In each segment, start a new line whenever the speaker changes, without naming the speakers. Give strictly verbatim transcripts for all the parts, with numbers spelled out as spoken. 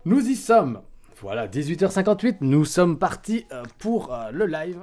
Nous y sommes. Voilà, dix-huit heures cinquante-huit, nous sommes partis euh, pour euh, le live.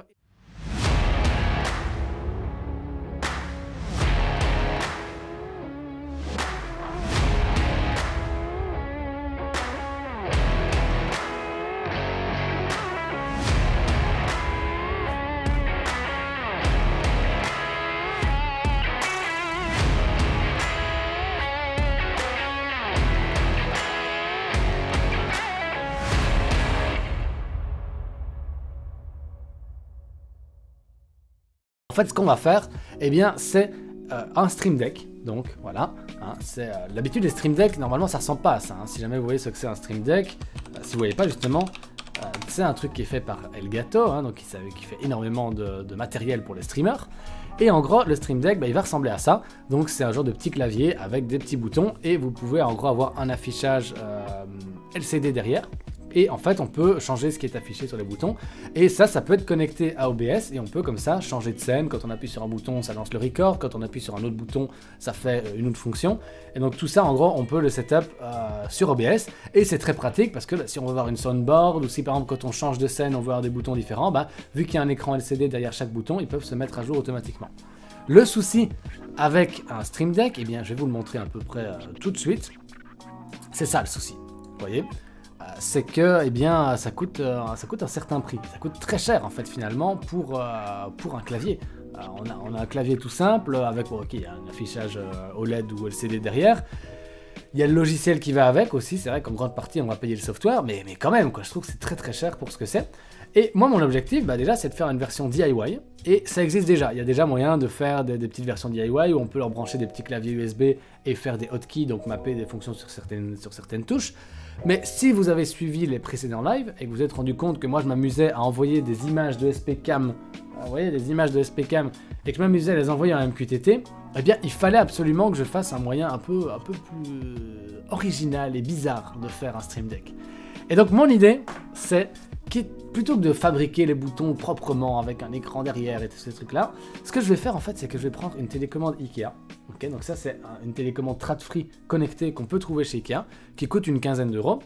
En fait, ce qu'on va faire, eh bien, c'est euh, un Stream Deck. Donc, voilà. Hein, c'est euh, l'habitude des Stream Deck, normalement, ça ressemble pas à ça. Hein. Si jamais vous voyez ce que c'est un Stream Deck, euh, si vous voyez pas, justement, euh, c'est un truc qui est fait par Elgato, hein, donc qui, qui fait énormément de, de matériel pour les streamers. Et en gros, le Stream Deck, bah, il va ressembler à ça. Donc, c'est un genre de petit clavier avec des petits boutons. Et vous pouvez, en gros, avoir un affichage euh, L C D derrière. Et en fait, on peut changer ce qui est affiché sur les boutons. Et ça, ça peut être connecté à O B S. Et on peut comme ça changer de scène. Quand on appuie sur un bouton, ça lance le record. Quand on appuie sur un autre bouton, ça fait une autre fonction. Et donc tout ça, en gros, on peut le setup euh, sur O B S. Et c'est très pratique parce que bah, si on veut avoir une soundboard, ou si par exemple quand on change de scène, on veut avoir des boutons différents, bah, vu qu'il y a un écran L C D derrière chaque bouton, ils peuvent se mettre à jour automatiquement. Le souci avec un Stream Deck, eh bien, je vais vous le montrer à peu près euh, tout de suite. C'est ça le souci, vous voyez, c'est que eh bien, ça, coûte, euh, ça coûte un certain prix. Ça coûte très cher en fait finalement pour, euh, pour un clavier. Euh, on, a, on a un clavier tout simple avec bon, okay, un affichage euh, O L E D ou L C D derrière. Il y a le logiciel qui va avec aussi. C'est vrai qu'en grande partie on va payer le software, mais, mais quand même, quoi, je trouve que c'est très très cher pour ce que c'est. Et moi mon objectif bah, déjà c'est de faire une version D I Y. Et ça existe déjà. Il y a déjà moyen de faire des, des petites versions D I Y où on peut leur brancher des petits claviers U S B et faire des hotkeys, donc mapper des fonctions sur certaines, sur certaines touches. Mais si vous avez suivi les précédents lives et que vous vous êtes rendu compte que moi je m'amusais à envoyer des images de S P Cam, vous voyez, des images de S P Cam, et que je m'amusais à les envoyer en M Q T T, eh bien il fallait absolument que je fasse un moyen un peu, un peu plus original et bizarre de faire un Stream Deck. Et donc mon idée, c'est que plutôt que de fabriquer les boutons proprement avec un écran derrière et tous ces trucs-là, ce que je vais faire en fait, c'est que je vais prendre une télécommande Ikea. Okay, donc ça c'est une télécommande Tradfree connectée qu'on peut trouver chez Ikea, qui coûte une quinzaine d'euros.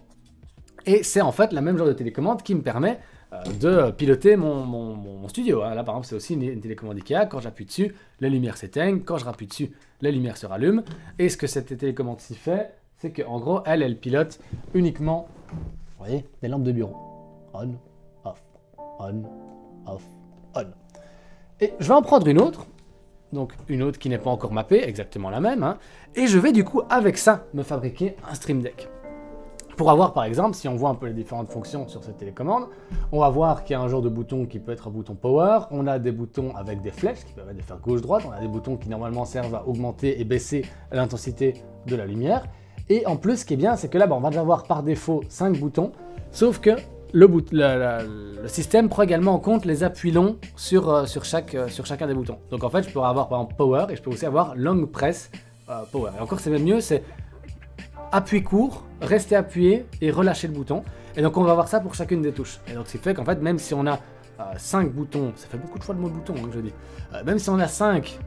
Et c'est en fait la même genre de télécommande qui me permet euh, de piloter mon, mon, mon studio. Hein. Là par exemple c'est aussi une, une télécommande Ikea, quand j'appuie dessus, les lumières s'éteignent, quand je rappuie dessus, les lumières se rallument. Et ce que cette télécommande-ci fait, c'est qu'en gros elle, elle pilote uniquement, vous voyez, des lampes de bureau. On, off, on, off, on. Et je vais en prendre une autre. Donc une autre qui n'est pas encore mappée, exactement la même, hein, et je vais du coup avec ça me fabriquer un Stream Deck. Pour avoir par exemple, si on voit un peu les différentes fonctions sur cette télécommande, on va voir qu'il y a un genre de bouton qui peut être un bouton power, on a des boutons avec des flèches qui permettent de faire gauche-droite, on a des boutons qui normalement servent à augmenter et baisser l'intensité de la lumière, et en plus ce qui est bien c'est que là bah, on va déjà avoir par défaut cinq boutons, sauf que Le, bout, le, le, le système prend également en compte les appuis longs sur, euh, sur, chaque, euh, sur chacun des boutons. Donc en fait, je pourrais avoir par exemple Power et je peux aussi avoir Long Press euh, Power. Et encore, c'est même mieux, c'est appui court, rester appuyé et relâcher le bouton. Et donc on va avoir ça pour chacune des touches. Et donc ce qui fait qu'en fait, même si on a euh, cinq boutons, ça fait beaucoup de fois le mot bouton hein, que je dis, euh, même si on a cinq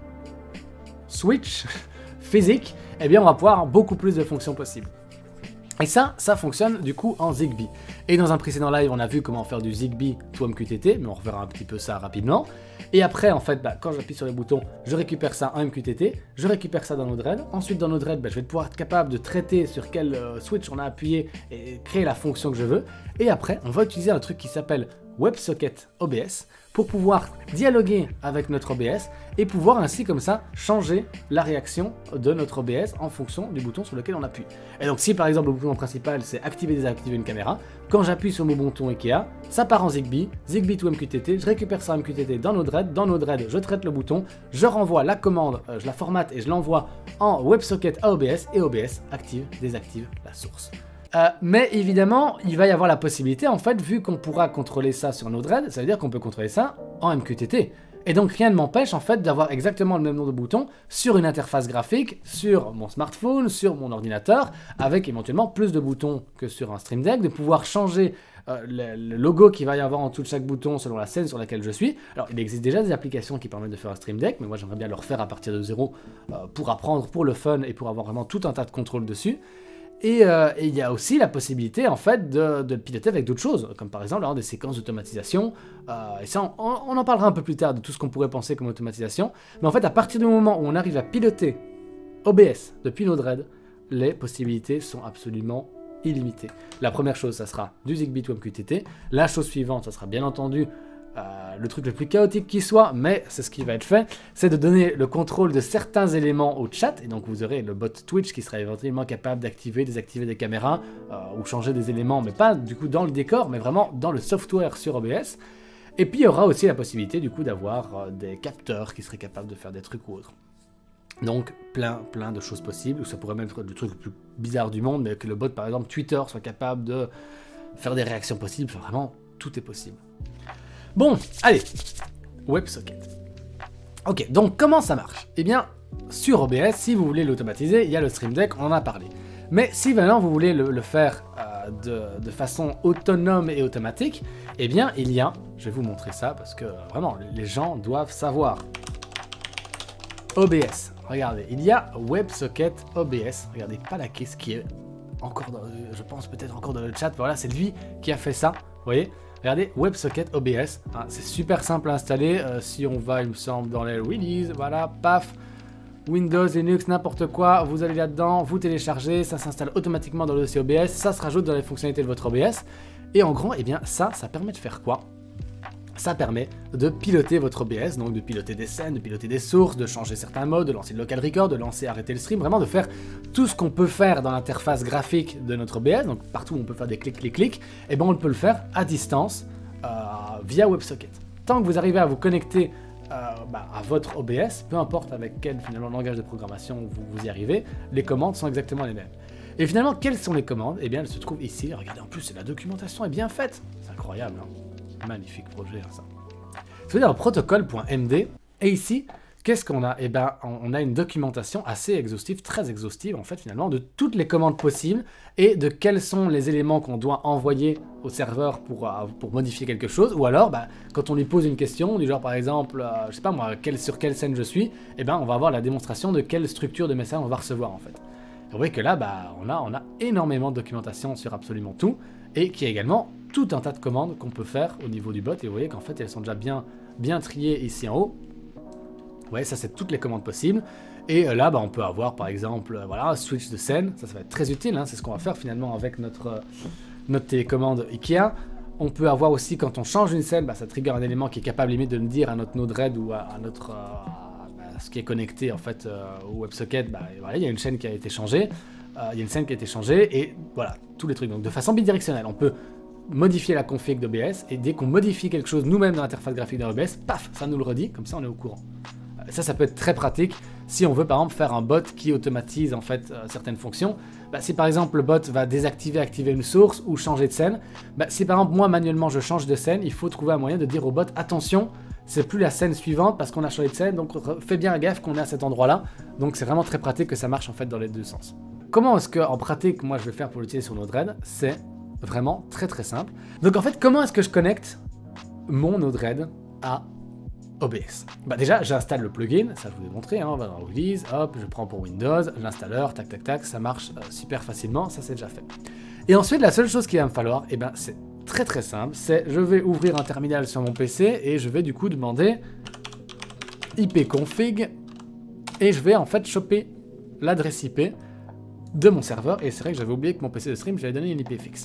switch physiques, eh bien on va pouvoir avoir beaucoup plus de fonctions possibles. Et ça, ça fonctionne du coup en Zigbee. Et dans un précédent live, on a vu comment faire du Zigbee to M Q T T, mais on reverra un petit peu ça rapidement. Et après, en fait, bah, quand j'appuie sur les boutons, je récupère ça en M Q T T, je récupère ça dans Node-RED. Ensuite, dans Node-RED, bah, je vais pouvoir être capable de traiter sur quel euh, switch on a appuyé et créer la fonction que je veux. Et après, on va utiliser un truc qui s'appelle WebSocket O B S pour pouvoir dialoguer avec notre O B S et pouvoir ainsi comme ça changer la réaction de notre O B S en fonction du bouton sur lequel on appuie. Et donc si par exemple le bouton principal c'est activer et désactiver une caméra, quand j'appuie sur mon bouton Ikea, ça part en Zigbee, Zigbee to M Q T T, je récupère ça en M Q T T dans Node-RED, dans Node-RED je traite le bouton, je renvoie la commande, euh, je la formate et je l'envoie en WebSocket à O B S et O B S active, désactive la source. Euh, mais évidemment, il va y avoir la possibilité, en fait, vu qu'on pourra contrôler ça sur Node-RED, ça veut dire qu'on peut contrôler ça en M Q T T. Et donc rien ne m'empêche en fait d'avoir exactement le même nombre de boutons sur une interface graphique, sur mon smartphone, sur mon ordinateur, avec éventuellement plus de boutons que sur un Stream Deck, de pouvoir changer euh, le, le logo qu'il va y avoir en dessous de chaque bouton selon la scène sur laquelle je suis. Alors il existe déjà des applications qui permettent de faire un Stream Deck, mais moi j'aimerais bien le refaire à partir de zéro euh, pour apprendre, pour le fun et pour avoir vraiment tout un tas de contrôles dessus. Et euh, et il y a aussi la possibilité en fait de, de le piloter avec d'autres choses, comme par exemple alors, des séquences d'automatisation. Euh, et ça, on, on en parlera un peu plus tard de tout ce qu'on pourrait penser comme automatisation. Mais en fait, à partir du moment où on arrive à piloter O B S depuis Node-RED, les possibilités sont absolument illimitées. La première chose, ça sera du Zigbee to M Q T T. La chose suivante, ça sera bien entendu euh, le truc le plus chaotique qui soit, mais c'est ce qui va être fait, c'est de donner le contrôle de certains éléments au chat. Et donc vous aurez le bot Twitch qui sera éventuellement capable d'activer, désactiver des caméras euh, ou changer des éléments, mais pas du coup dans le décor, mais vraiment dans le software sur O B S. Et puis il y aura aussi la possibilité du coup d'avoir euh, des capteurs qui seraient capables de faire des trucs ou autres. Donc plein plein de choses possibles, ou ça pourrait même être le truc le plus bizarre du monde, mais que le bot par exemple Twitter soit capable de faire des réactions possibles, enfin, vraiment tout est possible. Bon, allez, WebSocket. Ok, donc comment ça marche? Eh bien, sur O B S, si vous voulez l'automatiser, il y a le Stream Deck, on en a parlé. Mais si maintenant vous voulez le, le faire euh, de, de façon autonome et automatique, eh bien il y a, je vais vous montrer ça parce que euh, vraiment les gens doivent savoir. O B S, regardez, il y a WebSocket O B S, regardez Palakis qui est encore, dans, je pense peut-être encore dans le chat, voilà c'est lui qui a fait ça, vous voyez? Regardez, WebSocket O B S, hein, c'est super simple à installer, euh, si on va, il me semble, dans les releases, voilà, paf, Windows, Linux, n'importe quoi, vous allez là-dedans, vous téléchargez, ça s'installe automatiquement dans le dossier O B S, ça se rajoute dans les fonctionnalités de votre O B S, et en gros, eh bien, ça, ça permet de faire quoi? Ça permet de piloter votre O B S, donc de piloter des scènes, de piloter des sources, de changer certains modes, de lancer le local record, de lancer, arrêter le stream, vraiment de faire tout ce qu'on peut faire dans l'interface graphique de notre O B S, donc partout où on peut faire des clics, clics, clics, et bien on peut le faire à distance euh, via WebSocket. Tant que vous arrivez à vous connecter euh, bah, à votre O B S, peu importe avec quel finalement langage de programmation vous, vous y arrivez, les commandes sont exactement les mêmes. Et finalement, quelles sont les commandes? Eh bien, elles se trouvent ici. Regardez, en plus, la documentation est bien faite. C'est incroyable, hein. Magnifique projet, hein, ça. Ça veut dire protocole.md. Et ici, qu'est-ce qu'on a? Eh bien, on a une documentation assez exhaustive, très exhaustive, en fait, finalement, de toutes les commandes possibles et de quels sont les éléments qu'on doit envoyer au serveur pour, euh, pour modifier quelque chose. Ou alors, bah, quand on lui pose une question, du genre, par exemple, euh, je sais pas moi, quel, sur quelle scène je suis, eh bien, on va avoir la démonstration de quelle structure de message on va recevoir, en fait. Et vous voyez que là, bah, on, a, on a énormément de documentation sur absolument tout, et qui a également tout un tas de commandes qu'on peut faire au niveau du bot, et vous voyez qu'en fait, elles sont déjà bien, bien triées ici en haut. Ouais, ça c'est toutes les commandes possibles. Et euh, là, bah, on peut avoir par exemple, euh, voilà, switch de scène. Ça, ça va être très utile. Hein, c'est ce qu'on va faire finalement avec notre, euh, notre télécommande Ikea. On peut avoir aussi, quand on change une scène, bah, ça trigger un élément qui est capable limite de nous dire à notre Node-RED ou à, à notre, euh, à ce qui est connecté en fait euh, au WebSocket. Bah, voilà, il y a une chaîne qui a été changée. Euh, il y a une scène qui a été changée et voilà, tous les trucs. Donc de façon bidirectionnelle, on peut modifier la config d'O B S et dès qu'on modifie quelque chose nous-mêmes dans l'interface graphique d'O B S, paf, ça nous le redit, comme ça on est au courant. Ça, ça peut être très pratique si on veut par exemple faire un bot qui automatise en fait euh, certaines fonctions. Bah, si par exemple le bot va désactiver, activer une source ou changer de scène, bah, si par exemple moi manuellement je change de scène, il faut trouver un moyen de dire au bot attention, c'est plus la scène suivante parce qu'on a changé de scène, donc fais bien gaffe qu'on est à cet endroit-là. Donc c'est vraiment très pratique que ça marche en fait dans les deux sens. Comment est-ce que en pratique moi je vais faire pour l'utiliser sur Node-RED? C'est vraiment très très simple. Donc en fait, comment est-ce que je connecte mon Node-RED à O B S? Bah déjà, j'installe le plugin, ça je vous ai montré, hein, on va dans Release, hop, je prends pour Windows, l'installeur, tac tac tac, ça marche euh, super facilement, ça c'est déjà fait. Et ensuite, la seule chose qu'il va me falloir, et eh ben c'est très très simple, c'est je vais ouvrir un terminal sur mon P C et je vais du coup demander ipconfig et je vais en fait choper l'adresse I P de mon serveur. Et c'est vrai que j'avais oublié que mon P C de stream, j'avais donné une I P fixe.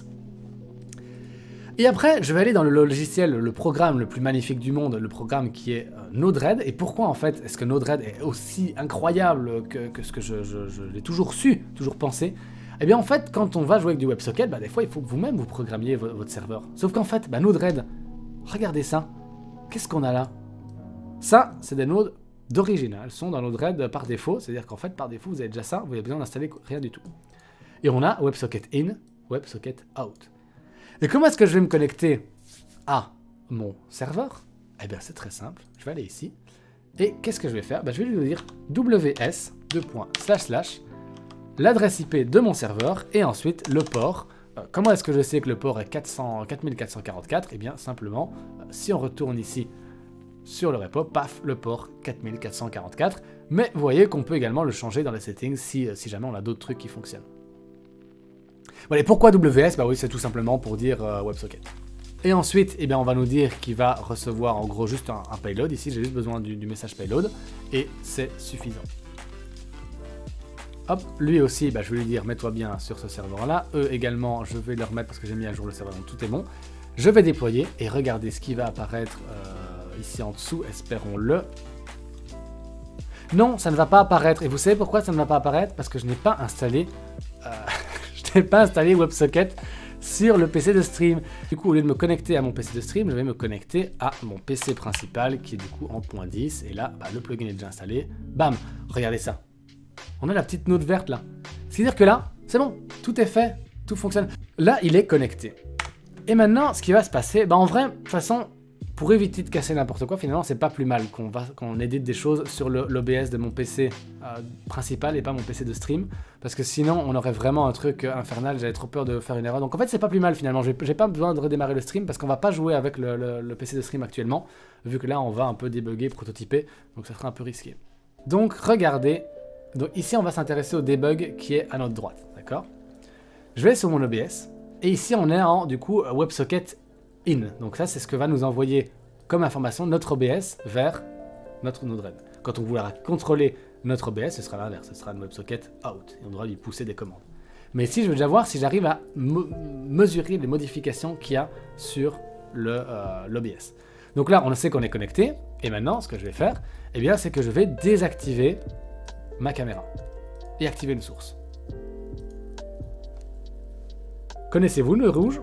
Et après, je vais aller dans le logiciel, le programme le plus magnifique du monde, le programme qui est euh, Node-RED. Et pourquoi en fait est-ce que Node-RED est aussi incroyable que, que ce que je, je, je l'ai toujours su, toujours pensé? Eh bien en fait, quand on va jouer avec du WebSocket, bah, des fois il faut que vous-même vous programmiez vo votre serveur. Sauf qu'en fait, bah, Node-RED, regardez ça. Qu'est-ce qu'on a là? Ça, c'est des nodes d'origine. Elles sont dans Node-RED par défaut. C'est-à-dire qu'en fait, par défaut, vous avez déjà ça, vous avez besoin d'installer rien du tout. Et on a WebSocket in, WebSocket out. Et comment est-ce que je vais me connecter à mon serveur? Eh bien, c'est très simple. Je vais aller ici. Et qu'est-ce que je vais faire? Ben, je vais lui dire ws deux points slash slash l'adresse I P de mon serveur et ensuite le port. Euh, comment est-ce que je sais que le port est quatre cents, quatre mille quatre cent quarante-quatre? Eh bien, simplement, euh, si on retourne ici sur le repo, paf, le port quatre mille quatre cent quarante-quatre. Mais vous voyez qu'on peut également le changer dans les settings si, si jamais on a d'autres trucs qui fonctionnent. Voilà, et pourquoi W S? Bah oui, c'est tout simplement pour dire euh, WebSocket. Et ensuite, eh bien, on va nous dire qu'il va recevoir en gros juste un, un payload. Ici, j'ai juste besoin du, du message payload et c'est suffisant. Hop, lui aussi, bah, je vais lui dire mets-toi bien sur ce serveur-là. Eux également, je vais leur mettre parce que j'ai mis à jour le serveur, donc tout est bon. Je vais déployer et regardez ce qui va apparaître euh, ici en dessous, espérons-le. Non, ça ne va pas apparaître. Et vous savez pourquoi ça ne va pas apparaître? Parce que je n'ai pas installé, euh, je n'ai pas installé WebSocket sur le P C de stream. Du coup, au lieu de me connecter à mon P C de stream, je vais me connecter à mon P C principal qui est du coup en point dix. Et là, bah, le plugin est déjà installé. Bam, regardez ça. On a la petite note verte là. C'est-à-dire que là, c'est bon, tout est fait, tout fonctionne. Là, il est connecté. Et maintenant, ce qui va se passer, bah en vrai, de toute façon, pour éviter de casser n'importe quoi, finalement, c'est pas plus mal qu'on va qu'on édite des choses sur l'O B S de mon P C euh, principal et pas mon P C de stream. Parce que sinon, on aurait vraiment un truc euh, infernal, j'avais trop peur de faire une erreur. Donc en fait, c'est pas plus mal finalement, j'ai pas besoin de redémarrer le stream parce qu'on va pas jouer avec le, le, le P C de stream actuellement, vu que là, on va un peu débugger, prototyper, donc ça sera un peu risqué. Donc regardez, donc ici, on va s'intéresser au debug qui est à notre droite, d'accord? Je vais sur mon O B S, et ici, on est en, du coup, WebSocket in. Donc ça, c'est ce que va nous envoyer comme information notre O B S vers notre Node-RED. Quand on voudra contrôler notre O B S, ce sera l'inverse, ce sera un WebSocket out, et on devra lui pousser des commandes. Mais ici, je veux déjà voir si j'arrive à me mesurer les modifications qu'il y a sur le euh, l'O B S. Donc là, on sait qu'on est connecté, et maintenant, ce que je vais faire, eh bien, c'est que je vais désactiver ma caméra et activer une source. Connaissez-vous le rouge?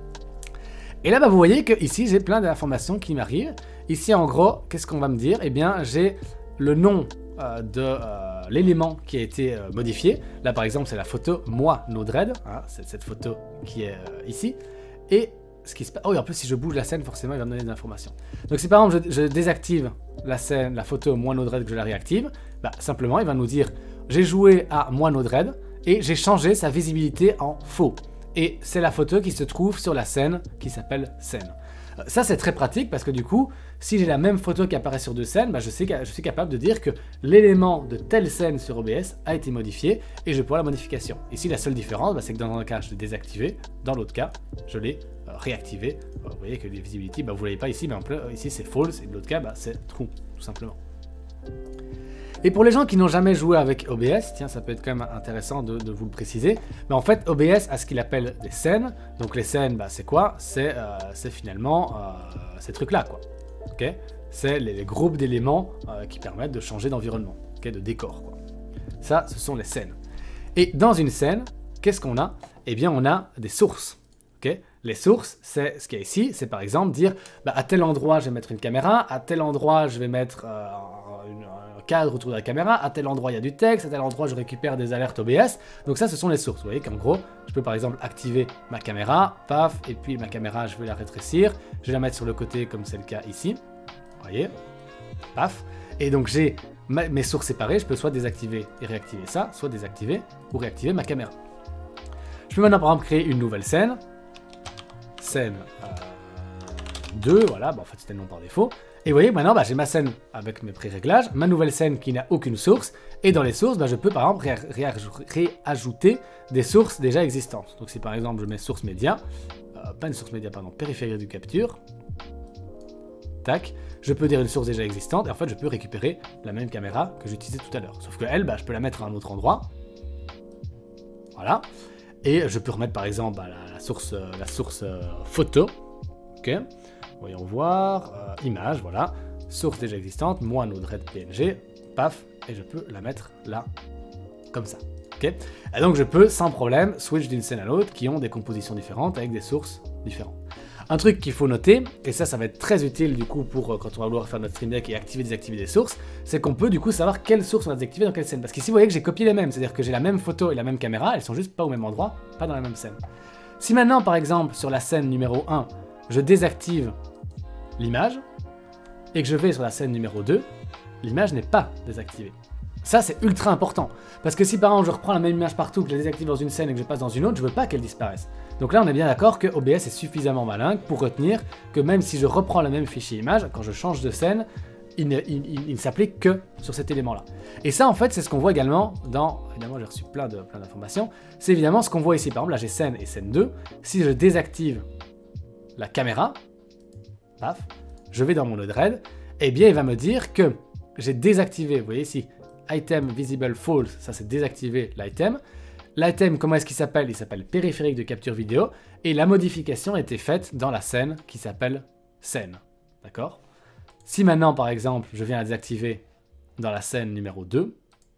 Et là, bah, vous voyez que ici j'ai plein d'informations qui m'arrivent. Ici, en gros, qu'est-ce qu'on va me dire? Eh bien, j'ai le nom euh, de euh, l'élément qui a été euh, modifié. Là, par exemple, c'est la photo moi Node-RED. Hein, c'est cette photo qui est euh, ici. Et ce qui se passe. Oh, et en plus, si je bouge la scène, forcément, il va me donner des informations. Donc, si par exemple, je, je désactive la scène, la photo moi Node-RED, que je la réactive, bah, simplement, il va nous dire j'ai joué à moi Node-RED et j'ai changé sa visibilité en faux. Et c'est la photo qui se trouve sur la scène qui s'appelle scène. Ça, c'est très pratique parce que du coup, si j'ai la même photo qui apparaît sur deux scènes, bah, je, sais, je suis capable de dire que l'élément de telle scène sur O B S a été modifié et je peux voir la modification. Ici, la seule différence, bah, c'est que dans un cas, je l'ai désactivé, dans l'autre cas, je l'ai euh, réactivé. Bah, vous voyez que les visibilities, bah, vous ne voyez pas ici, mais en plus, ici c'est false et de l'autre cas, bah, c'est true, tout simplement. Et pour les gens qui n'ont jamais joué avec O B S, tiens, ça peut être quand même intéressant de, de vous le préciser, mais en fait, O B S a ce qu'il appelle des scènes. Donc les scènes, bah, c'est quoi? C'est euh, finalement euh, ces trucs-là, quoi. Okay, c'est les, les groupes d'éléments euh, qui permettent de changer d'environnement, okay, de décor, quoi. Ça, ce sont les scènes. Et dans une scène, qu'est-ce qu'on a? Eh bien, on a des sources. Okay, les sources, c'est ce qu'il y a ici, c'est par exemple dire, bah, à tel endroit, je vais mettre une caméra, à tel endroit, je vais mettre euh, une, un cadre autour de la caméra, à tel endroit, il y a du texte, à tel endroit, je récupère des alertes O B S. Donc ça, ce sont les sources. Vous voyez qu'en gros, je peux par exemple activer ma caméra, paf, et puis ma caméra, je vais la rétrécir, je vais la mettre sur le côté comme c'est le cas ici. Vous voyez, paf. Et donc j'ai mes sources séparées, je peux soit désactiver et réactiver ça, soit désactiver ou réactiver ma caméra. Je peux maintenant par exemple créer une nouvelle scène. Scène euh, deux, voilà, bah, en fait c'était le nom par défaut. Et vous voyez, maintenant bah, j'ai ma scène avec mes pré-réglages, ma nouvelle scène qui n'a aucune source, et dans les sources, bah, je peux par exemple ré ré réajouter des sources déjà existantes. Donc si par exemple je mets source média, euh, pas une source média, pardon, périphérique du capture, tac, je peux dire une source déjà existante, et en fait je peux récupérer la même caméra que j'utilisais tout à l'heure. Sauf que elle, bah, je peux la mettre à un autre endroit, voilà. Et je peux remettre par exemple bah, la, la source, euh, la source euh, photo, ok, voyons voir, euh, image, voilà, source déjà existante, moi Node-RED P N G, paf, et je peux la mettre là, comme ça, ok. Et donc je peux sans problème switch d'une scène à l'autre qui ont des compositions différentes avec des sources différentes. Un truc qu'il faut noter, et ça, ça va être très utile du coup pour euh, quand on va vouloir faire notre Stream Deck et activer, désactiver des sources, c'est qu'on peut du coup savoir quelles sources on va désactiver dans quelle scène. Parce qu'ici, vous voyez que j'ai copié les mêmes, c'est-à-dire que j'ai la même photo et la même caméra, elles sont juste pas au même endroit, pas dans la même scène. Si maintenant, par exemple, sur la scène numéro un, je désactive l'image, et que je vais sur la scène numéro deux, l'image n'est pas désactivée. Ça, c'est ultra important. Parce que si par exemple je reprends la même image partout, que je la désactive dans une scène et que je passe dans une autre, je veux pas qu'elle disparaisse. Donc là, on est bien d'accord que O B S est suffisamment malin pour retenir que même si je reprends le même fichier image, quand je change de scène, il ne, il, il, il ne s'applique que sur cet élément-là. Et ça, en fait, c'est ce qu'on voit également dans... Évidemment, j'ai reçu plein de plein d'informations. C'est évidemment ce qu'on voit ici. Par exemple, là, j'ai scène et scène deux. Si je désactive la caméra, paf, je vais dans mon Node-RED, eh bien, il va me dire que j'ai désactivé, vous voyez ici, item visible false, ça c'est désactiver l'item. L'item, comment est-ce qu'il s'appelle? Il s'appelle périphérique de capture vidéo, et la modification a été faite dans la scène qui s'appelle scène. D'accord? Si maintenant, par exemple, je viens à désactiver dans la scène numéro deux,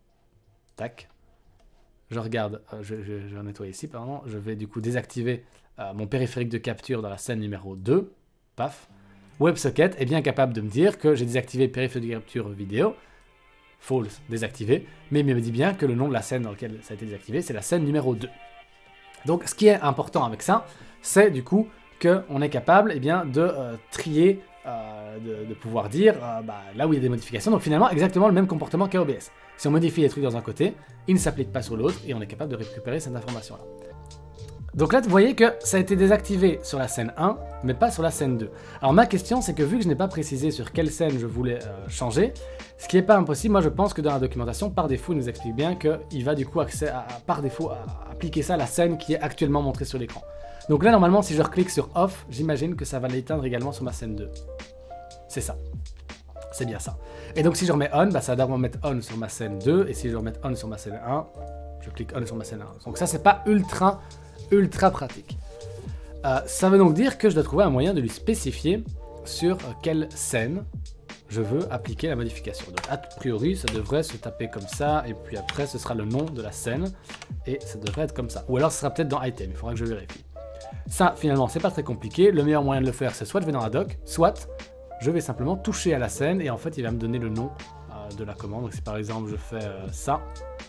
tac, je regarde, euh, je, je, je vais nettoyer ici, pardon, je vais du coup désactiver euh, mon périphérique de capture dans la scène numéro deux, paf, WebSocket est bien capable de me dire que j'ai désactivé périphérique de capture vidéo, false, désactivé, mais il me dit bien que le nom de la scène dans laquelle ça a été désactivé, c'est la scène numéro deux. Donc ce qui est important avec ça, c'est du coup qu'on est capable eh bien, de euh, trier, euh, de, de pouvoir dire euh, bah, là où il y a des modifications, donc finalement exactement le même comportement qu'à O B S. Si on modifie les trucs dans un côté, il ne s'applique pas sur l'autre et on est capable de récupérer cette information-là. Donc là, vous voyez que ça a été désactivé sur la scène un, mais pas sur la scène deux. Alors ma question, c'est que vu que je n'ai pas précisé sur quelle scène je voulais euh, changer, ce qui n'est pas impossible, moi je pense que dans la documentation, par défaut, il nous explique bien qu'il va du coup accès à, à, par défaut à, à appliquer ça à la scène qui est actuellement montrée sur l'écran. Donc là, normalement, si je reclique sur Off, j'imagine que ça va l'éteindre également sur ma scène deux. C'est ça. C'est bien ça. Et donc si je remets On, bah, ça va d'abord mettre On sur ma scène deux, et si je remets On sur ma scène un, je clique On sur ma scène un. Donc ça, c'est pas ultra... ultra pratique. Euh, ça veut donc dire que je dois trouver un moyen de lui spécifier sur quelle scène je veux appliquer la modification. Donc a priori, ça devrait se taper comme ça, et puis après, ce sera le nom de la scène, et ça devrait être comme ça. Ou alors, ce sera peut-être dans Item, il faudra que je vérifie. Ça, finalement, c'est pas très compliqué. Le meilleur moyen de le faire, c'est soit je vais dans la doc, soit je vais simplement toucher à la scène, et en fait, il va me donner le nom euh, de la commande. Donc si par exemple, je fais euh, ça,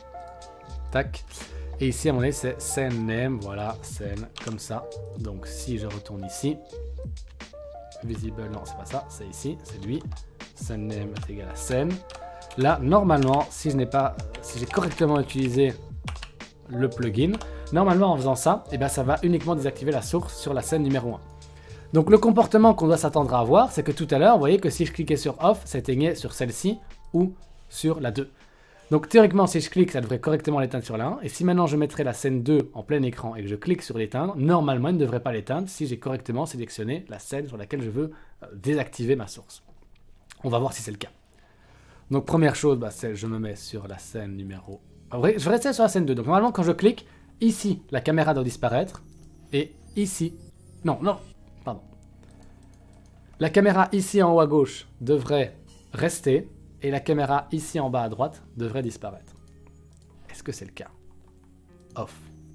tac, et ici, à mon avis, c'est scène name, voilà, scène, comme ça. Donc, si je retourne ici, visible, non, c'est pas ça, c'est ici, c'est lui. Scène name est égal à scène. Là, normalement, si je n'ai pas, si j'ai correctement utilisé le plugin, normalement, en faisant ça, eh bien, ça va uniquement désactiver la source sur la scène numéro un. Donc, le comportement qu'on doit s'attendre à avoir, c'est que tout à l'heure, vous voyez que si je cliquais sur off, ça éteignait sur celle-ci ou sur la deux. Donc théoriquement, si je clique, ça devrait correctement l'éteindre sur la un. Et si maintenant je mettrais la scène deux en plein écran et que je clique sur l'éteindre, normalement, il ne devrait pas l'éteindre si j'ai correctement sélectionné la scène sur laquelle je veux euh, désactiver ma source. On va voir si c'est le cas. Donc première chose, bah, c'est je me mets sur la scène numéro... En vrai, je vais rester sur la scène deux. Donc normalement, quand je clique, ici, la caméra doit disparaître. Et ici... Non, non, pardon. La caméra ici en haut à gauche devrait rester. Et la caméra ici en bas à droite devrait disparaître. Est-ce que c'est le cas? Off.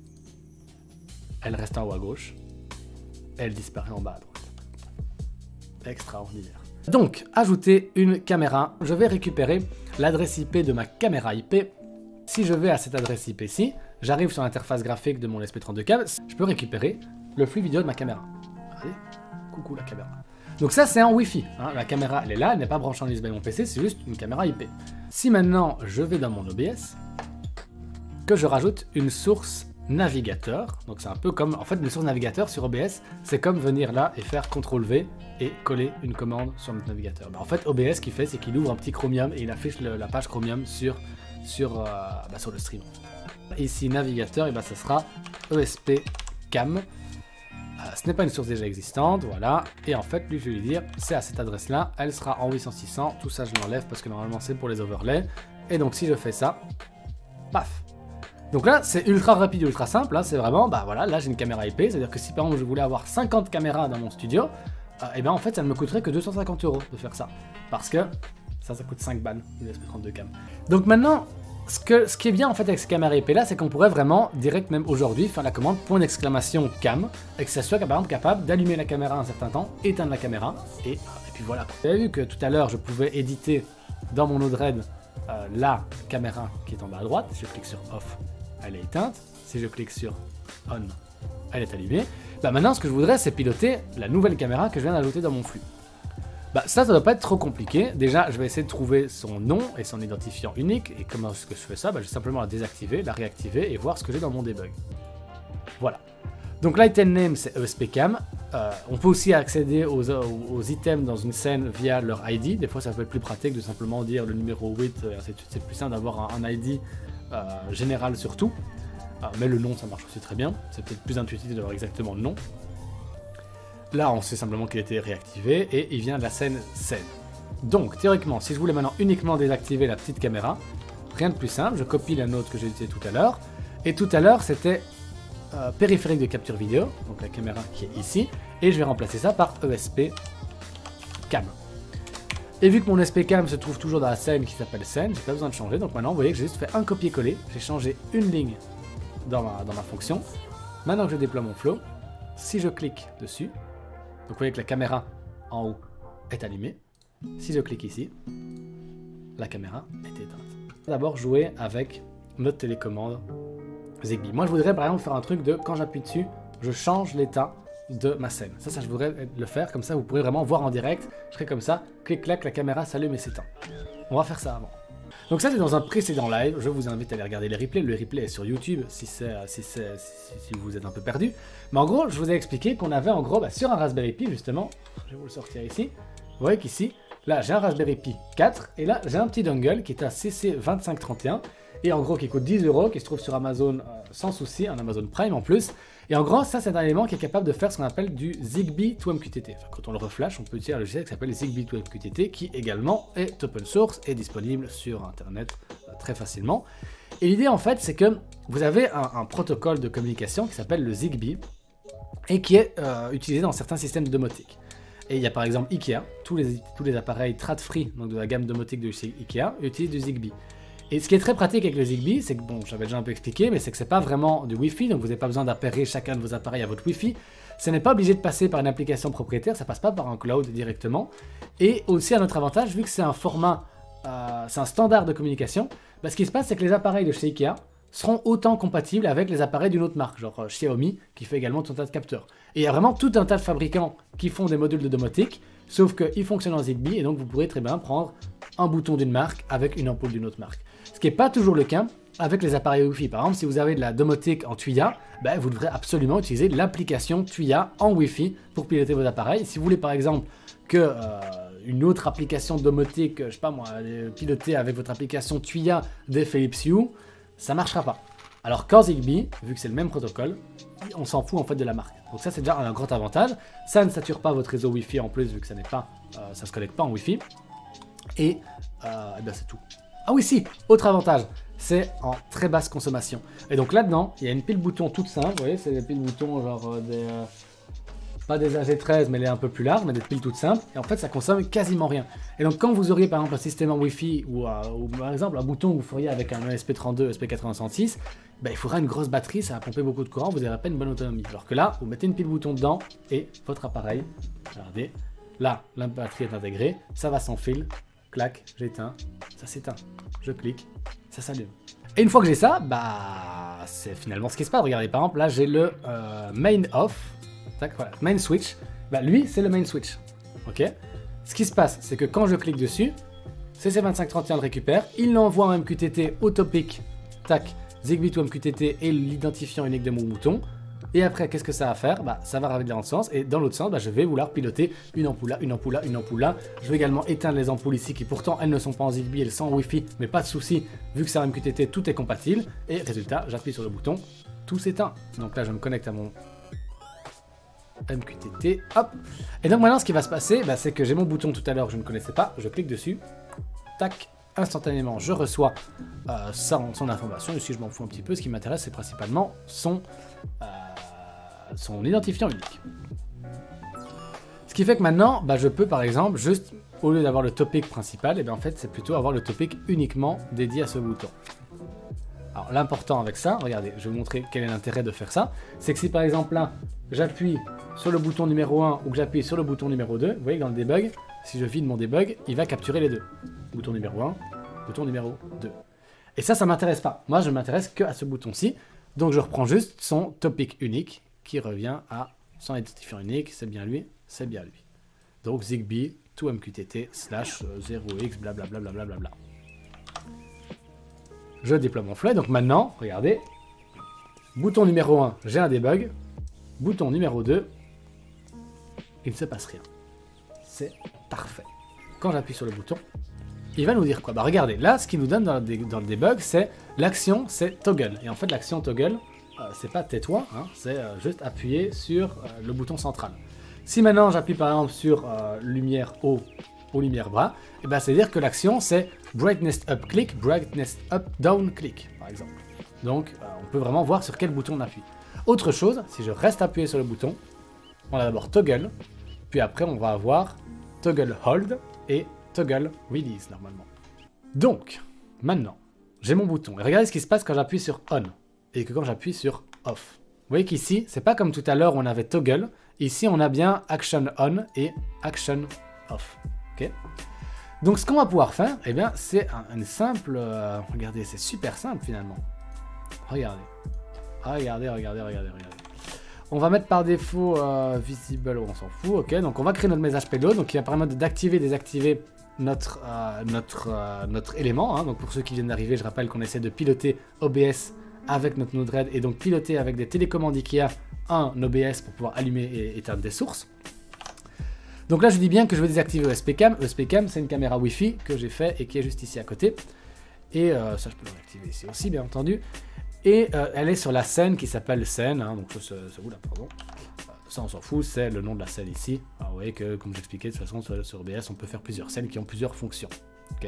Elle reste en haut à gauche. Elle disparaît en bas à droite. Extraordinaire. Donc, ajouter une caméra. Je vais récupérer l'adresse I P de ma caméra I P. Si je vais à cette adresse I P-ci, j'arrive sur l'interface graphique de mon S P trente-deux cam. Je peux récupérer le flux vidéo de ma caméra. Allez, coucou la caméra. Donc ça, c'est en Wi-Fi. Hein. La caméra, elle est là, elle n'est pas branchée en U S B à mon P C, c'est juste une caméra I P. Si maintenant, je vais dans mon O B S, que je rajoute une source navigateur, donc c'est un peu comme, en fait, une source navigateur sur O B S, c'est comme venir là et faire contrôle V et coller une commande sur notre navigateur. Bah, en fait, O B S, ce qu'il fait, c'est qu'il ouvre un petit Chromium et il affiche le, la page Chromium sur, sur, euh, bah, sur le stream. Ici, navigateur, et bah, ça sera E S P cam. Ce n'est pas une source déjà existante, voilà. Et en fait, lui, je vais lui dire, c'est à cette adresse-là, elle sera en huit cents six cents. Tout ça, je l'enlève parce que normalement, c'est pour les overlays. Et donc, si je fais ça, paf. Donc là, c'est ultra rapide et ultra simple. Hein, c'est vraiment, bah voilà, là, j'ai une caméra I P. C'est-à-dire que si par exemple, je voulais avoir cinquante caméras dans mon studio, euh, et bien en fait, ça ne me coûterait que deux cent cinquante euros de faire ça. Parce que ça, ça coûte cinq balles, une S P trente-deux cam. Donc maintenant, Ce, que, ce qui est bien en fait avec ces caméras I P là, c'est qu'on pourrait vraiment, direct même aujourd'hui, faire la commande point d'exclamation cam, et que ça soit par exemple capable d'allumer la caméra un certain temps, éteindre la caméra, et, et puis voilà. Vous avez vu que tout à l'heure, je pouvais éditer dans mon Node-RED euh, la caméra qui est en bas à droite. Si je clique sur off, elle est éteinte. Si je clique sur on, elle est allumée. Bah maintenant, ce que je voudrais, c'est piloter la nouvelle caméra que je viens d'ajouter dans mon flux. Bah ça, ça doit pas être trop compliqué. Déjà, je vais essayer de trouver son nom et son identifiant unique. Et comment est-ce que je fais ça? Bah, je vais simplement la désactiver, la réactiver et voir ce que j'ai dans mon debug. Voilà. Donc l'item name, c'est E S P cam. Euh, on peut aussi accéder aux, aux, aux items dans une scène via leur I D. Des fois, ça peut être plus pratique de simplement dire le numéro huit. Euh, c'est plus simple d'avoir un, un I D euh, général sur tout. Euh, mais le nom, ça marche aussi très bien. C'est peut-être plus intuitif d'avoir exactement le nom. Là, on sait simplement qu'il a été réactivé et il vient de la scène scène. Donc, théoriquement, si je voulais maintenant uniquement désactiver la petite caméra, rien de plus simple, je copie la note que j'ai utilisée tout à l'heure. Et tout à l'heure, c'était euh, périphérique de capture vidéo, donc la caméra qui est ici, et je vais remplacer ça par E S P Cam. Et vu que mon E S P Cam se trouve toujours dans la scène qui s'appelle scène, j'ai pas besoin de changer, donc maintenant, vous voyez que j'ai juste fait un copier-coller, j'ai changé une ligne dans ma, dans ma fonction. Maintenant que je déploie mon flow, si je clique dessus, donc vous voyez que la caméra en haut est allumée. Si je clique ici, la caméra est éteinte. D'abord jouer avec notre télécommande Zigbee. Moi je voudrais par exemple faire un truc de quand j'appuie dessus, je change l'état de ma scène. Ça, ça je voudrais le faire, comme ça vous pourrez vraiment voir en direct. Je ferai comme ça, clic-clac, la caméra s'allume et s'éteint. On va faire ça avant. Donc ça c'est dans un précédent live, je vous invite à aller regarder les replays, le replay est sur YouTube si, si, si, si, si vous êtes un peu perdu. Mais en gros, je vous ai expliqué qu'on avait en gros, bah, sur un Raspberry Pi justement, je vais vous le sortir ici, vous voyez qu'ici, là j'ai un Raspberry Pi quatre, et là j'ai un petit dongle qui est un C C vingt-cinq trente et un, et en gros qui coûte dix euros, qui se trouve sur Amazon euh, sans souci, un Amazon Prime en plus. Et en gros, ça c'est un élément qui est capable de faire ce qu'on appelle du Zigbee to M Q T T. Enfin, quand on le reflash, on peut utiliser un logiciel qui s'appelle Zigbee to M Q T T, qui également est open source et disponible sur Internet euh, très facilement. Et l'idée en fait, c'est que vous avez un, un protocole de communication qui s'appelle le Zigbee, et qui est euh, utilisé dans certains systèmes de domotique. Et il y a par exemple Ikea, tous les, tous les appareils Tradfree, donc de la gamme domotique de chez Ikea, utilisent du Zigbee. Et ce qui est très pratique avec le Zigbee, c'est que, bon, j'avais déjà un peu expliqué, mais c'est que c'est pas vraiment du Wi-Fi, donc vous n'avez pas besoin d'appairer chacun de vos appareils à votre Wi-Fi. Ce n'est pas obligé de passer par une application propriétaire, ça passe pas par un cloud directement. Et aussi un autre avantage, vu que c'est un format, euh, c'est un standard de communication, bah, ce qui se passe, c'est que les appareils de chez Ikea seront autant compatibles avec les appareils d'une autre marque, genre euh, Xiaomi, qui fait également tout un tas de capteurs. Et il y a vraiment tout un tas de fabricants qui font des modules de domotique, sauf qu'ils fonctionnent en Zigbee, et donc vous pourrez très bien prendre un bouton d'une marque avec une ampoule d'une autre marque. Ce qui n'est pas toujours le cas avec les appareils Wi-Fi. Par exemple, si vous avez de la domotique en Tuya, ben, vous devrez absolument utiliser l'application Tuya en Wi-Fi pour piloter vos appareils. Si vous voulez par exemple que euh, une autre application domotique, je sais pas moi, piloter avec votre application Tuya des Philips Hue, ça ne marchera pas. Alors qu'en Zigbee, vu que c'est le même protocole, on s'en fout en fait de la marque. Donc ça c'est déjà un grand avantage. Ça ne sature pas votre réseau Wi-Fi en plus, vu que ça n'est pas, euh, ça se connecte pas en Wi-Fi. Et, euh, et ben c'est tout. Ah oui si, autre avantage, c'est en très basse consommation. Et donc là-dedans, il y a une pile bouton toute simple, vous voyez, c'est des piles boutons genre euh, des... Euh, pas des A G treize, mais elle est un peu plus large, mais des piles toutes simples. Et en fait, ça consomme quasiment rien. Et donc quand vous auriez par exemple un système en Wi-Fi, ou, euh, ou par exemple un bouton que vous feriez avec un E S P trente-deux, E S P quatre-vingts cent six, ben, il faudra une grosse batterie, ça va pomper beaucoup de courant, vous n'aurez pas une bonne autonomie. Alors que là, vous mettez une pile bouton dedans, et votre appareil, regardez, là, la batterie est intégrée, ça va sans fil, clac, j'éteins, ça s'éteint. Je clique, ça s'allume. Et une fois que j'ai ça, bah c'est finalement ce qui se passe. Regardez, par exemple, là j'ai le euh, main off, tac, voilà, main switch. Bah lui, c'est le main switch. Ok. Ce qui se passe, c'est que quand je clique dessus, C C vingt-cinq trente et un le récupère, il l'envoie en M Q T T au topic, tac, Zigbee to M Q T T et l'identifiant unique de mon bouton. Et après, qu'est-ce que ça va faire? Bah, ça va ramener dans l'autre sens. Et dans l'autre sens, bah, je vais vouloir piloter une ampoule là, une ampoule là, une ampoule là. Je vais également éteindre les ampoules ici qui pourtant, elles ne sont pas en Zigbee, elles sont en Wi-Fi. Mais pas de souci, vu que c'est un M Q T T, tout est compatible. Et résultat, j'appuie sur le bouton, tout s'éteint. Donc là, je me connecte à mon M Q T T, hop. Et donc maintenant, ce qui va se passer, bah, c'est que j'ai mon bouton tout à l'heure, je ne connaissais pas. Je clique dessus, tac. Instantanément, je reçois euh, son, son information. Ici, je m'en fous un petit peu. Ce qui m'intéresse, c'est principalement son, euh, son identifiant unique. Ce qui fait que maintenant, bah, je peux par exemple, juste au lieu d'avoir le topic principal, et bien en fait, c'est plutôt avoir le topic uniquement dédié à ce bouton. Alors, l'important avec ça, regardez, je vais vous montrer quel est l'intérêt de faire ça. C'est que si par exemple là, j'appuie sur le bouton numéro un ou que j'appuie sur le bouton numéro deux, vous voyez que dans le debug, si je vide mon debug, il va capturer les deux. Bouton numéro un, bouton numéro deux. Et ça, ça m'intéresse pas. Moi, je m'intéresse que à ce bouton-ci. Donc, je reprends juste son topic unique qui revient à son identifiant unique. C'est bien lui, c'est bien lui. Donc, Zigbee to M Q T T slash zéro x blablabla. Bla. Je déploie mon flux. Donc, maintenant, regardez. Bouton numéro un, j'ai un debug. Bouton numéro deux, il ne se passe rien. C'est parfait. Quand j'appuie sur le bouton, il va nous dire quoi? Bah regardez, là, ce qu'il nous donne dans le, dans le debug, c'est l'action, c'est toggle. Et en fait, l'action toggle, euh, c'est pas tais-toi, hein, c'est euh, juste appuyer sur euh, le bouton central. Si maintenant j'appuie par exemple sur euh, lumière haut ou lumière bas, et ben c'est à dire que l'action c'est brightness up click, brightness up down click, par exemple. Donc, euh, on peut vraiment voir sur quel bouton on appuie. Autre chose, si je reste appuyé sur le bouton, on a d'abord toggle, puis après on va avoir toggle hold et toggle release normalement. Donc, maintenant, j'ai mon bouton. Et regardez ce qui se passe quand j'appuie sur on et que quand j'appuie sur off. Vous voyez qu'ici, c'est pas comme tout à l'heure où on avait toggle. Ici, on a bien action on et action off. Ok. Donc, ce qu'on va pouvoir faire, eh bien, c'est un, une simple... Euh, regardez, c'est super simple finalement. Regardez. Regardez, regardez, regardez, regardez. On va mettre par défaut euh, visible, on s'en fout, ok. Donc on va créer notre message payload, donc qui va permettre d'activer et désactiver notre, euh, notre, euh, notre élément. Hein. Donc pour ceux qui viennent d'arriver, je rappelle qu'on essaie de piloter O B S avec notre Node-RED et donc piloter avec des télécommandes IKEA un O B S pour pouvoir allumer et éteindre des sources. Donc là je dis bien que je veux désactiver E S P Cam. E S P Cam c'est une caméra Wi-Fi que j'ai fait et qui est juste ici à côté. Et euh, ça je peux le réactiver ici aussi bien entendu. Et euh, elle est sur la scène qui s'appelle scène, hein, donc ça, ça, ça, oula, pardon. Ça on s'en fout, c'est le nom de la scène ici. Alors, vous voyez que comme j'expliquais, de toute façon sur, sur O B S on peut faire plusieurs scènes qui ont plusieurs fonctions. Okay.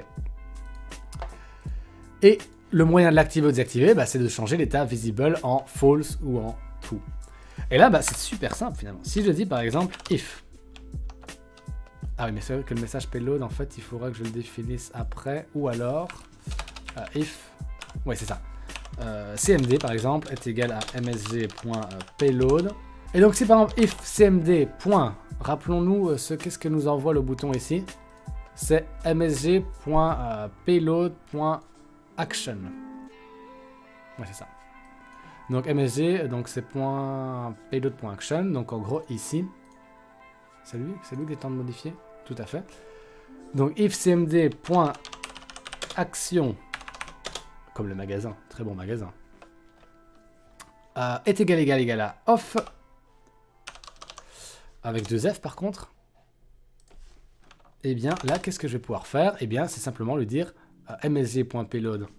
Et le moyen de l'activer ou de désactiver, bah, c'est de changer l'état visible en false ou en true. Et là bah, c'est super simple finalement. Si je dis par exemple if. Ah oui mais c'est vrai que le message payload en fait il faudra que je le définisse après. Ou alors euh, if. Ouais c'est ça. Euh, C M D par exemple est égal à msg.payload et donc si par exemple if cmd. Rappelons-nous euh, ce qu'est-ce que nous envoie le bouton ici, c'est msg.payload.action. Ouais c'est ça. Donc msg donc c'est .payload.action, donc en gros ici c'est lui, c'est lui qui est temps de modifier, tout à fait. Donc if cmd.action comme le magasin, très bon magasin, euh, est égal égal égal à off, avec deux F par contre, et bien là qu'est-ce que je vais pouvoir faire? Et bien c'est simplement lui dire euh, msg.payload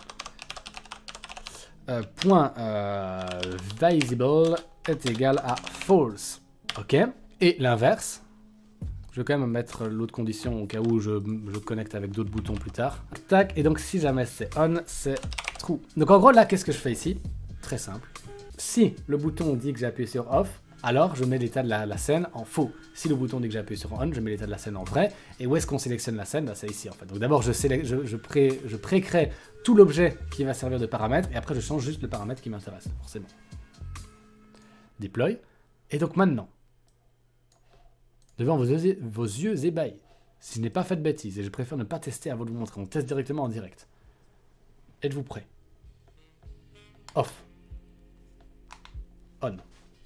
euh, point euh, visible est égal à false, ok. Et l'inverse, je vais quand même mettre l'autre condition au cas où je, je connecte avec d'autres boutons plus tard. Tac, et donc si jamais c'est on, c'est true. Donc en gros là, qu'est-ce que je fais ici? Très simple. Si le bouton dit que j'ai appuyé sur off, alors je mets l'état de la, la scène en faux. Si le bouton dit que j'ai appuyé sur on, je mets l'état de la scène en vrai. Et où est-ce qu'on sélectionne la scène? Bah, c'est ici en fait. Donc d'abord je, je, je, pré, je pré-crée tout l'objet qui va servir de paramètre, et après je change juste le paramètre qui m'intéresse, forcément. Deploy. Et donc maintenant, devant vos yeux, vos yeux ébahis, si je n'ai pas fait de bêtises, et je préfère ne pas tester avant de vous montrer, on teste directement en direct. Êtes-vous prêts? Off. On.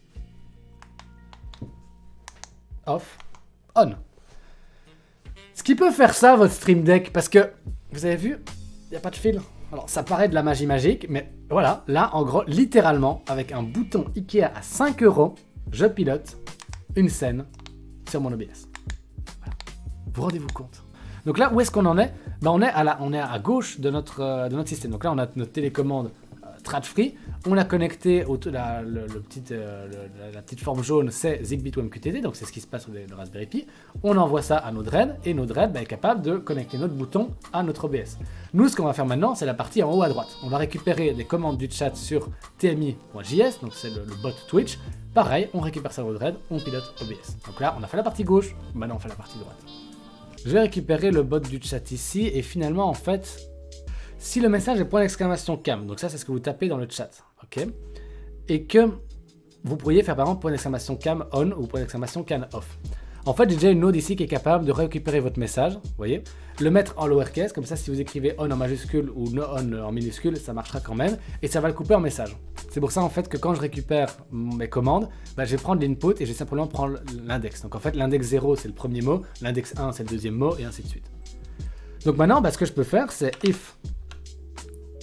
Off. On. Ce qui peut faire ça, votre Stream Deck, parce que, vous avez vu, il n'y a pas de fil. Alors, ça paraît de la magie magique, mais voilà, là, en gros, littéralement, avec un bouton Ikea à cinq euros, je pilote une scène sur mon O B S. Voilà. Vous rendez-vous compte? Donc là, où est-ce qu'on en est? Ben, on est à la, on est à gauche de notre, euh, de notre système. Donc là, on a notre télécommande euh, Thread-free. On a connecté au, la, le, le petit, euh, le, la, la petite forme jaune, c'est Zigbee to M Q T T. Donc c'est ce qui se passe sur le Raspberry Pi. On envoie ça à Node-RED et Node-RED ben, est capable de connecter notre bouton à notre O B S. Nous, ce qu'on va faire maintenant, c'est la partie en haut à droite. On va récupérer les commandes du chat sur T M I point J S, donc c'est le, le bot Twitch. Pareil, on récupère ça au Node-RED, on pilote O B S. Donc là, on a fait la partie gauche, maintenant on fait la partie droite. Je vais récupérer le bot du chat ici, et finalement, en fait, si le message est point d'exclamation cam, donc ça, c'est ce que vous tapez dans le chat, ok, et que vous pourriez faire par exemple point d'exclamation cam on ou point d'exclamation can off. En fait, j'ai déjà une node ici qui est capable de récupérer votre message, vous voyez, le mettre en lowercase, comme ça, si vous écrivez on en majuscule ou no on en minuscule, ça marchera quand même, et ça va le couper en message. C'est pour ça, en fait, que quand je récupère mes commandes, bah, je vais prendre l'input et je vais simplement prendre l'index. Donc, en fait, l'index zéro, c'est le premier mot, l'index un, c'est le deuxième mot, et ainsi de suite. Donc, maintenant, bah, ce que je peux faire, c'est if.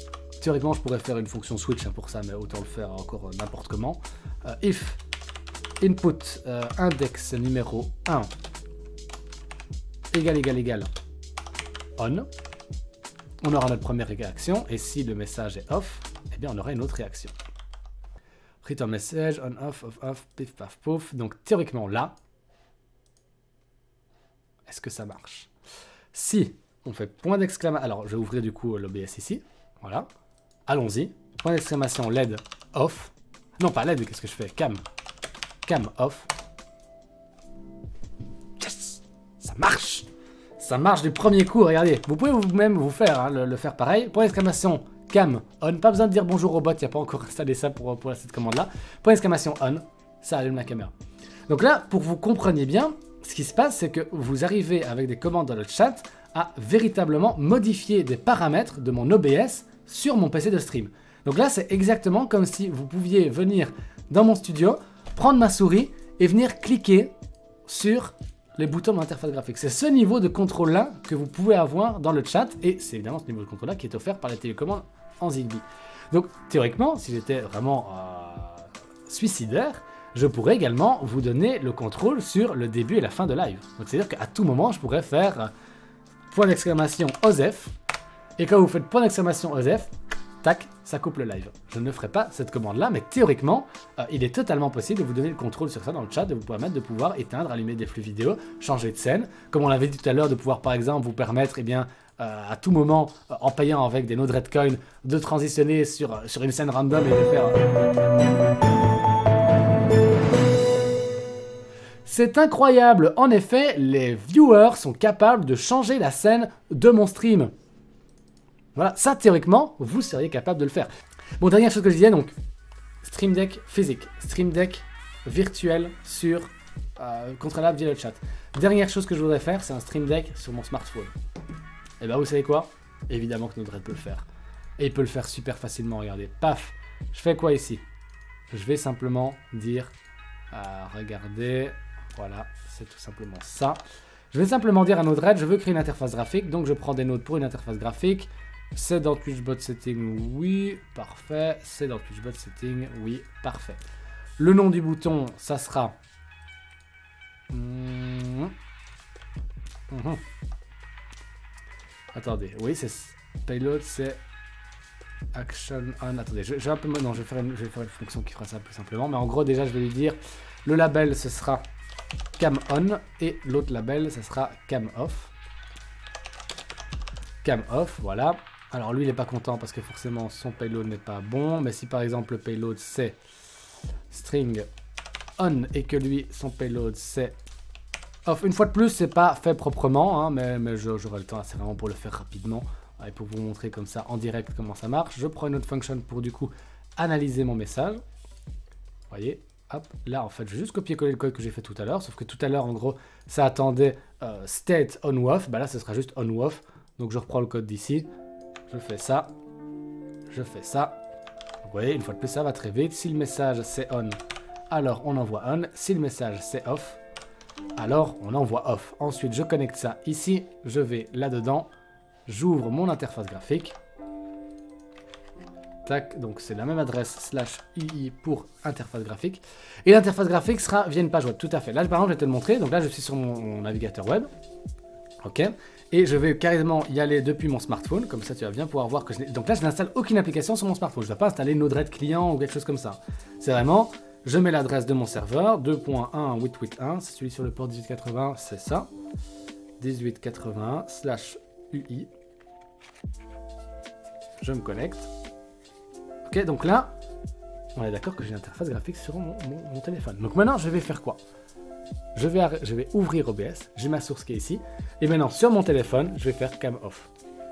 Théoriquement, je pourrais faire une fonction switch hein, pour ça, mais autant le faire encore euh, n'importe comment. Euh, if input euh, index numéro un égal égal égal on. On aura notre première réaction, et si le message est off, eh bien on aura une autre réaction. Return message, on, off, off, off, pif, paf, pouf. Donc théoriquement là, est-ce que ça marche? Si on fait point d'exclamation, alors je vais ouvrir du coup l'O B S ici, voilà, allons-y, point d'exclamation L E D off, non pas L E D, qu'est-ce que je fais? Cam, cam off, yes, ça marche! Ça marche du premier coup, regardez. Vous pouvez vous-même vous faire, hein, le, le faire pareil. Point d'exclamation cam on. Pas besoin de dire bonjour robot, il n'y a pas encore installé ça pour, pour cette commande-là. Point d'exclamation on, ça allume la caméra. Donc là, pour que vous compreniez bien, ce qui se passe, c'est que vous arrivez avec des commandes dans le chat à véritablement modifier des paramètres de mon O B S sur mon P C de stream. Donc là, c'est exactement comme si vous pouviez venir dans mon studio, prendre ma souris et venir cliquer sur les boutons de l'interface graphique. C'est ce niveau de contrôle-là que vous pouvez avoir dans le chat, et c'est évidemment ce niveau de contrôle-là qui est offert par les télécommandes en Zigbee. Donc, théoriquement, si j'étais vraiment euh, suicidaire, je pourrais également vous donner le contrôle sur le début et la fin de live. Donc, c'est-à-dire qu'à tout moment, je pourrais faire euh, point d'exclamation OSEF, et quand vous faites point d'exclamation OSEF, tac, ça coupe le live. Je ne ferai pas cette commande-là, mais théoriquement, euh, il est totalement possible de vous donner le contrôle sur ça dans le chat, de vous permettre de pouvoir éteindre, allumer des flux vidéo, changer de scène, comme on l'avait dit tout à l'heure, de pouvoir par exemple vous permettre, eh bien, euh, à tout moment, euh, en payant avec des Node-RED Coin, de transitionner sur, sur une scène random et de faire... C'est incroyable, en effet, les viewers sont capables de changer la scène de mon stream. Voilà, ça théoriquement, vous seriez capable de le faire. Bon, dernière chose que je disais, donc, Stream Deck physique, Stream Deck virtuel sur, euh, contrôlable via le chat. Dernière chose que je voudrais faire, c'est un Stream Deck sur mon smartphone. Et bah vous savez quoi? Évidemment que Node-RED peut le faire. Et il peut le faire super facilement, regardez. Paf, je fais quoi ici? Je vais simplement dire, euh, regardez, voilà, c'est tout simplement ça. Je vais simplement dire à Node-RED, je veux créer une interface graphique, donc je prends des nodes pour une interface graphique. C'est dans TwitchBot Setting, oui, parfait. C'est dans TwitchBot Setting, oui, parfait. Le nom du bouton, ça sera... Mmh. Mmh. Attendez, oui, c'est... Payload, c'est... Action on... Attendez, je, je vais un peu... Non, je vais, faire une, je vais faire une fonction qui fera ça plus simplement. Mais en gros, déjà, je vais lui dire... Le label, ce sera Cam on. Et l'autre label, ce sera Cam off. Cam off, voilà. Alors lui il n'est pas content parce que forcément son payload n'est pas bon, mais si par exemple le payload c'est string on et que lui son payload c'est off, une fois de plus c'est pas fait proprement, hein, mais, mais j'aurai le temps, c'est vraiment pour le faire rapidement et pour vous montrer comme ça en direct comment ça marche. Je prends une autre function pour du coup analyser mon message, vous voyez, hop, là en fait je vais juste copier-coller le code que j'ai fait tout à l'heure, sauf que tout à l'heure en gros ça attendait euh, state on ou off, bah là ce sera juste on ou off. Donc je reprends le code d'ici, je fais ça, je fais ça. Vous voyez, une fois de plus, ça va très vite. Si le message c'est on, alors on envoie on. Si le message c'est off, alors on envoie off. Ensuite, je connecte ça ici, je vais là-dedans, j'ouvre mon interface graphique. Tac, donc c'est la même adresse slash U I pour interface graphique. Et l'interface graphique sera via une page web, tout à fait. Là, par exemple, je vais te le montrer. Donc là, je suis sur mon, mon navigateur web. Ok. Et je vais carrément y aller depuis mon smartphone, comme ça tu vas bien pouvoir voir que je n'ai... Donc là je n'installe aucune application sur mon smartphone, je ne vais pas installer Node-RED client ou quelque chose comme ça. C'est vraiment, je mets l'adresse de mon serveur, deux point un huit huit un, c'est celui sur le port dix-huit quatre-vingts, c'est ça. dix-huit quatre-vingt-un slash U I. Je me connecte. Ok, donc là, on est d'accord que j'ai l'interface graphique sur mon, mon, mon téléphone. Donc maintenant je vais faire quoi? Je vais, je vais ouvrir O B S, j'ai ma source qui est ici, et maintenant sur mon téléphone, je vais faire cam off.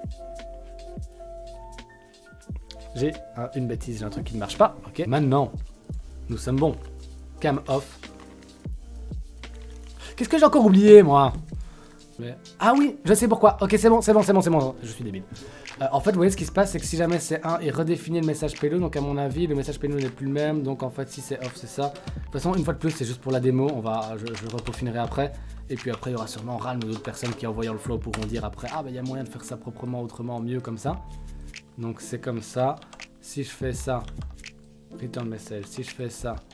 J'ai hein, une bêtise, j'ai un truc qui ne marche pas, ok. Maintenant, nous sommes bons. Cam off. Qu'est-ce que j'ai encore oublié, moi? Mais... Ah oui, je sais pourquoi. Ok, c'est bon, c'est bon, c'est bon, c'est bon. Je suis débile. Euh, en fait, vous voyez, ce qui se passe, c'est que si jamais c'est un, il redéfinit le message payload. Donc, à mon avis, le message payload n'est plus le même. Donc, en fait, si c'est off, c'est ça. De toute façon, une fois de plus, c'est juste pour la démo. On va, je, je repeaufinerai après. Et puis après, il y aura sûrement Ralm ou d'autres personnes qui, en voyant le flow, pourront dire après, ah, bah, il y a moyen de faire ça proprement, autrement, mieux, comme ça. Donc, c'est comme ça. Si je fais ça, return message. Si je fais ça,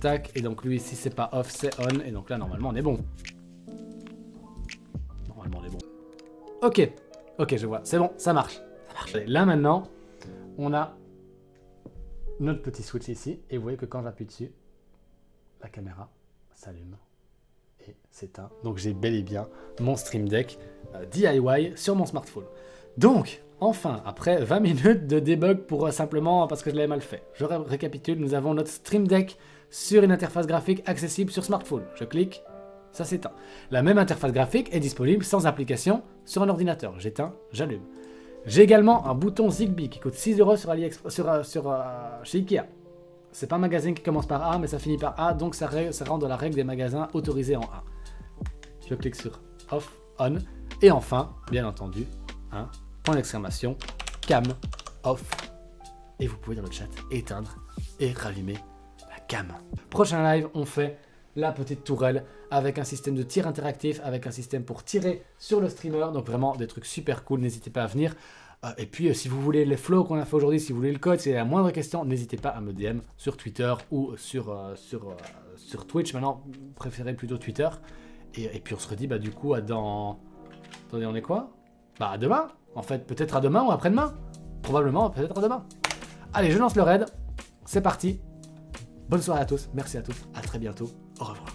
tac. Et donc lui, si c'est pas off, c'est on. Et donc là, normalement, on est bon. Normalement, on est bon. Ok, ok, je vois. C'est bon, ça marche. Ça marche. Allez, là, maintenant, on a notre petit switch ici. Et vous voyez que quand j'appuie dessus, la caméra s'allume et s'éteint. Donc j'ai bel et bien mon Stream Deck euh, D I Y sur mon smartphone. Donc, enfin, après vingt minutes de debug pour euh, simplement parce que je l'avais mal fait. Je ré récapitule, nous avons notre Stream Deck sur une interface graphique accessible sur smartphone. Je clique, ça s'éteint. La même interface graphique est disponible sans application sur un ordinateur. J'éteins, j'allume. J'ai également un bouton Zigbee qui coûte six euros sur AliExpress, sur, euh, sur, euh, chez Ikea. C'est pas un magasin qui commence par A, mais ça finit par A, donc ça, ça rentre dans la règle des magasins autorisés en A. Je clique sur Off, On, et enfin, bien entendu, un point d'exclamation, Cam, Off, et vous pouvez dans le chat éteindre et rallumer la cam. Prochain live, on fait la petite tourelle avec un système de tir interactif, avec un système pour tirer sur le streamer, donc vraiment des trucs super cool, n'hésitez pas à venir. Et puis, euh, si vous voulez les flows qu'on a fait aujourd'hui, si vous voulez le code, si vous avez la moindre question, n'hésitez pas à me D M sur Twitter ou sur, euh, sur, euh, sur Twitch. Maintenant, préférez plutôt Twitter. Et, et puis, on se redit, bah, du coup, à dans... Attendez, on est quoi? Bah, à demain. En fait, peut-être à demain ou après-demain. Probablement, peut-être à demain. Allez, je lance le raid. C'est parti. Bonne soirée à tous. Merci à tous. À très bientôt. Au revoir.